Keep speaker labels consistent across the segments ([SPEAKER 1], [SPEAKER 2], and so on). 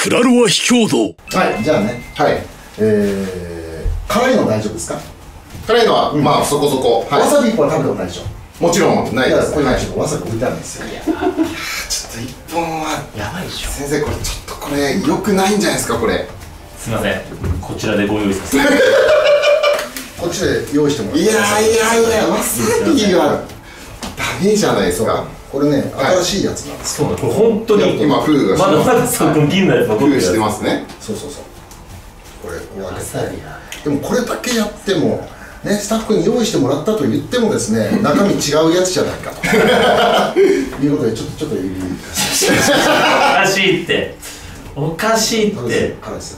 [SPEAKER 1] クラロワ秘境道。
[SPEAKER 2] はい、じゃあね、
[SPEAKER 3] はい。
[SPEAKER 2] 辛いの大丈夫ですか？
[SPEAKER 3] 辛いのは、まあそこそこ。
[SPEAKER 2] わさび1本は食べたことないでしょ？
[SPEAKER 3] もちろんないです。
[SPEAKER 2] これちょっとわさび置いてあるんですよ。
[SPEAKER 3] ちょっと1本は
[SPEAKER 4] やばいでしょ。
[SPEAKER 3] 先生、これちょっとこれ良くないんじゃないですか、これ。
[SPEAKER 4] すみません、こちらでご用意させて。
[SPEAKER 2] こっちで用意してもらって。
[SPEAKER 3] いや、わさびはダメじゃないですか。
[SPEAKER 2] これね、新しいやつなんですよ。
[SPEAKER 4] そうだ、これ本当に
[SPEAKER 3] 今封が
[SPEAKER 4] まだまだその銀のやつ残ってるやつ。
[SPEAKER 3] 封してますね。
[SPEAKER 2] そうこれお開けて。でもこれだけやってもね、スタッフに用意してもらったと言ってもですね、中身違うやつじゃないかということで、ちょっと指
[SPEAKER 4] おかしいって、おかしいって。
[SPEAKER 2] 辛いですよ。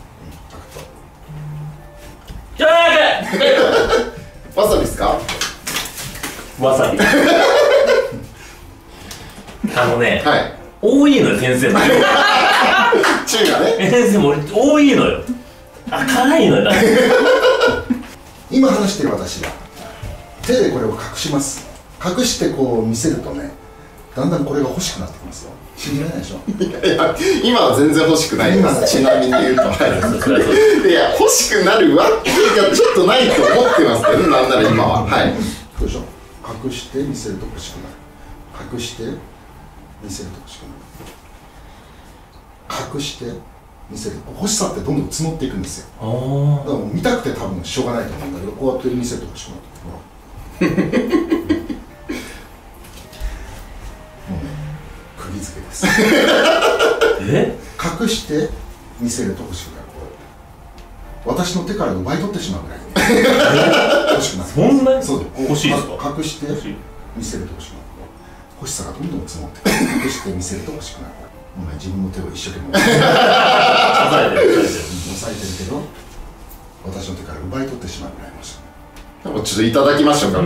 [SPEAKER 4] じゃあ
[SPEAKER 3] わさびですか？
[SPEAKER 4] わさび。ね、
[SPEAKER 3] はい。
[SPEAKER 4] 多いのよ、先生も。
[SPEAKER 3] 中がね。
[SPEAKER 4] 先生も多いのよ。辛いのよ。
[SPEAKER 2] 今話してる私が手でこれを隠します。隠してこう見せるとね、だんだんこれが欲しくなってきますよ。信じられないでしょ？
[SPEAKER 3] いや、今は全然欲しくないです。ちなみに言うと。いや、欲しくなるわけがちょっとないと思ってますけど、なんなら今は。はい。
[SPEAKER 2] そうでしょ？隠して見せると欲しくなる。隠して見せると欲しくなる。隠して見せると欲しさってどんどん募っていくんですよ。だからもう見たくて多分しょうがないと思うんだけど、こうやって見せると欲しくなる。もうね、釘付けです。隠して見せると欲しくなる。私の手から奪い取ってしまうぐらい欲しくなる。
[SPEAKER 4] そんなに
[SPEAKER 2] そう
[SPEAKER 4] 欲しいですか？
[SPEAKER 2] 隠して見せると欲しくなる。欲しさがどんどん積もって隠して見せると欲しくなる。もうね、自分の手を一生懸命押さえてるけど、私の手から奪い取ってしまうぐらいました。
[SPEAKER 3] ちょっといただきましょうか。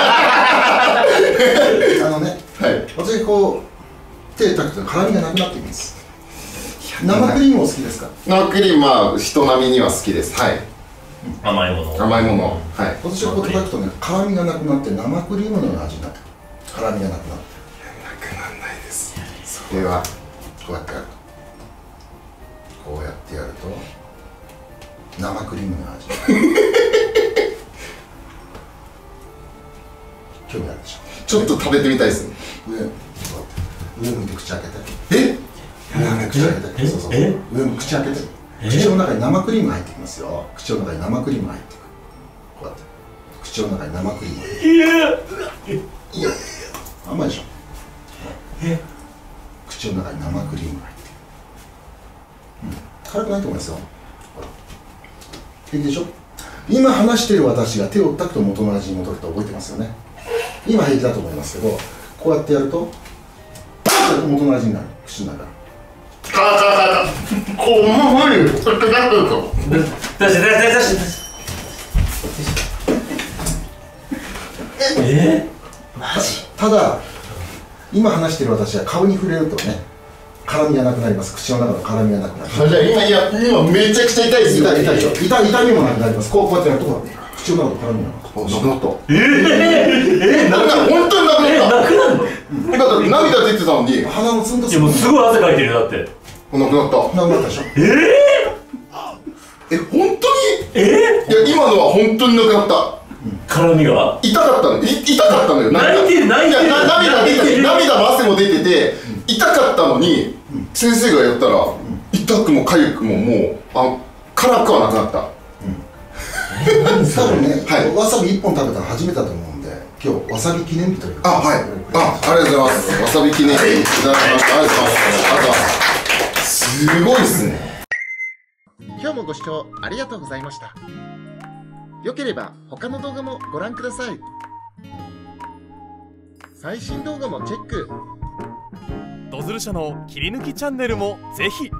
[SPEAKER 2] 私こう手たくと辛みがなくなっています。生クリームも好きですか？
[SPEAKER 3] 生クリームは人並みには好きです。はい。
[SPEAKER 4] 甘いもの。
[SPEAKER 3] 甘いもの。はい。
[SPEAKER 2] 私はこう叩くとね、辛みがなくなって生クリームのような味になってくる。辛みがなくなって。
[SPEAKER 3] なくならないです。それは
[SPEAKER 2] こうやってやると。こうやってやると生クリームの味。興味あるでしょ？
[SPEAKER 3] ちょっと食べてみたいですね。
[SPEAKER 2] 上向いて口開けて。口開けて。そう。上向口開けて。口の中に生クリームが入ってきますよ。口の中に生クリームが入ってくる。こうやって口の中に生クリームが入ってくる。いや甘いでしょ？口の中に生クリームが入ってくる。辛くないと思いますよ。ほら、平気でしょ？今話してる私が手をたくと元の味に戻ると覚えてますよね。今平気だと思いますけど、こうやってやると元の味になる。口の中。
[SPEAKER 3] こう、もう無理。ちょっと出して
[SPEAKER 4] マジ？
[SPEAKER 2] ただ今話してる私は顔に触れるとね、辛みがなくなります。口の中の辛みがなくなります。
[SPEAKER 3] じゃあ今めちゃくちゃ痛いですよ。
[SPEAKER 2] 痛いでしょ？痛みもなくなります。こうやってやると口の中の辛みがなくなる。
[SPEAKER 3] なくなった。
[SPEAKER 4] なんか
[SPEAKER 3] 本当になくなった。
[SPEAKER 4] なくなるの？
[SPEAKER 3] だって涙出てたのに。
[SPEAKER 2] 鼻のツンと
[SPEAKER 4] いやもうすごい汗かいてるよ、だって。
[SPEAKER 3] なくなった。
[SPEAKER 2] なくなったでしょ？
[SPEAKER 3] 本当に？いや、今のは本当になくなった。
[SPEAKER 4] 辛みが？痛かったのよ。
[SPEAKER 3] 泣いてる。涙も汗も出てて痛かったのに、先生がやったら痛くも痒くももう辛くはなくなった。
[SPEAKER 2] 多分ね、わさび1本食べたら初めてだと思うんで、今日わさび記念日という。
[SPEAKER 3] はい。ありがとうございます。わさび記念日いただきました。ありがとうございます。すごいっすね。
[SPEAKER 5] 今日もご視聴ありがとうございました。よければ他の動画もご覧ください。最新動画もチェック。
[SPEAKER 1] ドズル社の切り抜きチャンネルもぜひ